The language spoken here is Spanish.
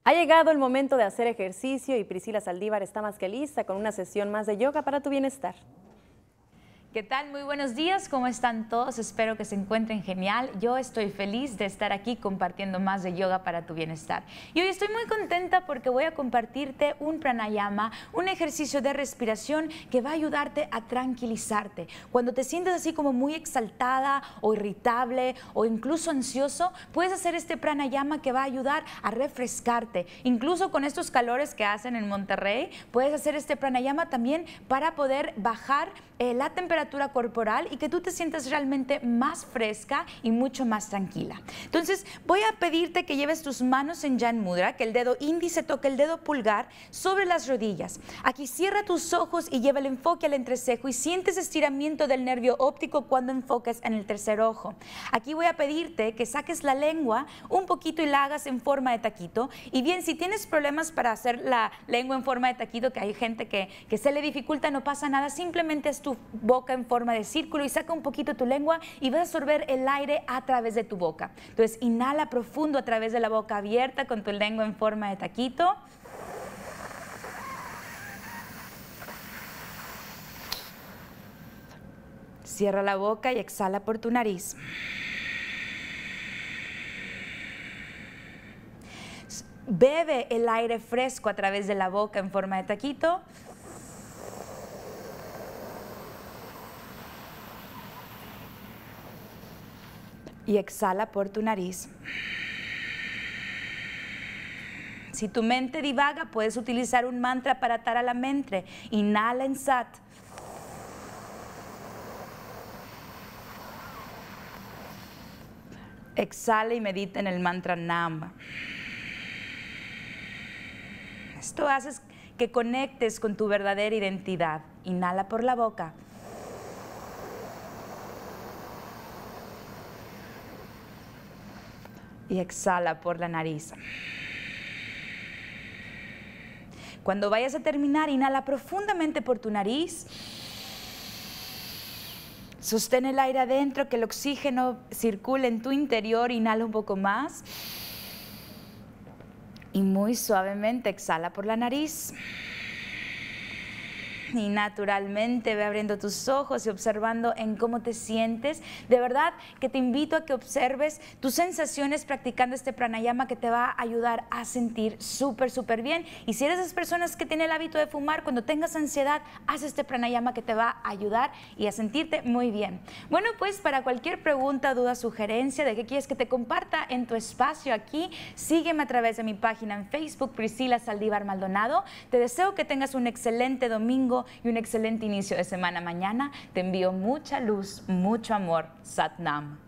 Ha llegado el momento de hacer ejercicio y Priscila Saldívar está más que lista con una sesión más de yoga para tu bienestar. ¿Qué tal? Muy buenos días, ¿cómo están todos? Espero que se encuentren genial. Yo estoy feliz de estar aquí compartiendo más de yoga para tu bienestar. Y hoy estoy muy contenta porque voy a compartirte un pranayama, un ejercicio de respiración que va a ayudarte a tranquilizarte. Cuando te sientes así como muy exaltada o irritable o incluso ansioso, puedes hacer este pranayama que va a ayudar a refrescarte. Incluso con estos calores que hacen en Monterrey, puedes hacer este pranayama también para poder bajar la temperatura corporal y que tú te sientas realmente más fresca y mucho más tranquila. Entonces voy a pedirte que lleves tus manos en Jan Mudra, que el dedo índice toque el dedo pulgar sobre las rodillas. Aquí cierra tus ojos y lleva el enfoque al entrecejo y sientes estiramiento del nervio óptico cuando enfoques en el tercer ojo. Aquí voy a pedirte que saques la lengua un poquito y la hagas en forma de taquito. Y bien, si tienes problemas para hacer la lengua en forma de taquito, que hay gente que se le dificulta, no pasa nada, simplemente es tu boca en forma de círculo y saca un poquito tu lengua y vas a absorber el aire a través de tu boca. Entonces inhala profundo a través de la boca abierta con tu lengua en forma de taquito. Cierra la boca y exhala por tu nariz. Bebe el aire fresco a través de la boca en forma de taquito. Y exhala por tu nariz. Si tu mente divaga, puedes utilizar un mantra para atar a la mente. Inhala en Sat. Exhala y medita en el mantra Nam. Esto hace que conectes con tu verdadera identidad. Inhala por la boca. Y exhala por la nariz. Cuando vayas a terminar, inhala profundamente por tu nariz. Sostén el aire adentro, que el oxígeno circule en tu interior. Inhala un poco más. Y muy suavemente exhala por la nariz. Y naturalmente ve abriendo tus ojos y observando en cómo te sientes. De verdad que te invito a que observes tus sensaciones practicando este pranayama que te va a ayudar a sentir súper bien. Y si eres de esas personas que tienen el hábito de fumar, cuando tengas ansiedad, haz este pranayama que te va a ayudar y a sentirte muy bien. Bueno, pues para cualquier pregunta, duda, sugerencia de qué quieres que te comparta en tu espacio aquí, sígueme a través de mi página en Facebook, Priscila Saldívar Maldonado. Te deseo que tengas un excelente domingo y un excelente inicio de semana mañana. Te envío mucha luz, mucho amor. Sat Nam.